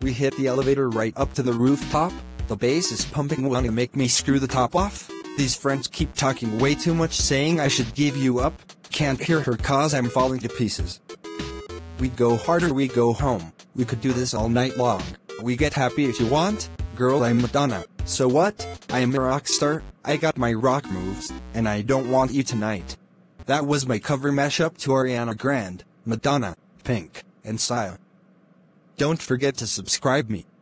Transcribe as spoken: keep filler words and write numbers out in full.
We hit the elevator right up to the rooftop. The bass is pumping, wanna make me screw the top off. These friends keep talking way too much, saying I should give you up. Can't hear her cause I'm falling to pieces. We go harder, we go home. We could do this all night long. We get happy if you want. Girl, I'm Madonna. So what? I am a rock star. I got my rock moves, and I don't want you tonight. That was my cover mashup to Ariana Grande, Madonna, Pink, and Sia. Don't forget to subscribe me.